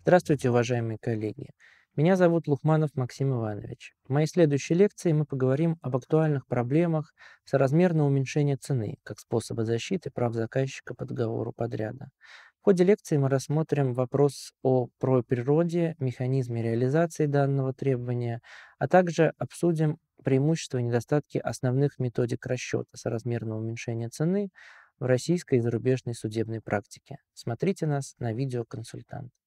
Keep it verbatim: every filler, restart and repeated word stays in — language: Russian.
Здравствуйте, уважаемые коллеги. Меня зовут Лухманов Максим Иванович. В моей следующей лекции мы поговорим об актуальных проблемах соразмерного уменьшения цены как способа защиты прав заказчика по договору подряда. В ходе лекции мы рассмотрим вопрос о природе, механизме реализации данного требования, а также обсудим преимущества и недостатки основных методик расчета соразмерного уменьшения цены в российской и зарубежной судебной практике. Смотрите нас на видеоконсультант.